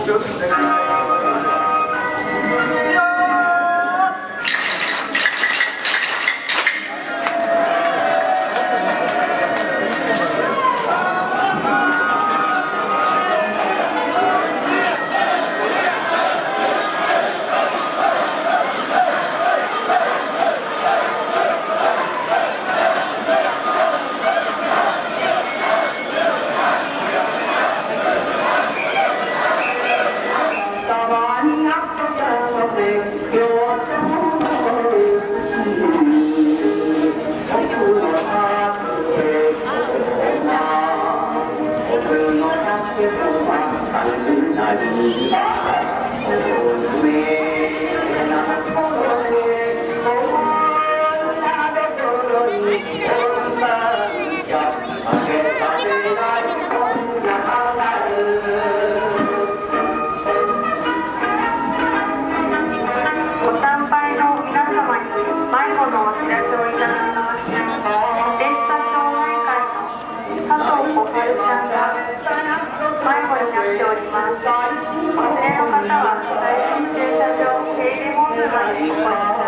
迷子になっております。お連れの方は、大臣駐車場、警備本部までお越しください。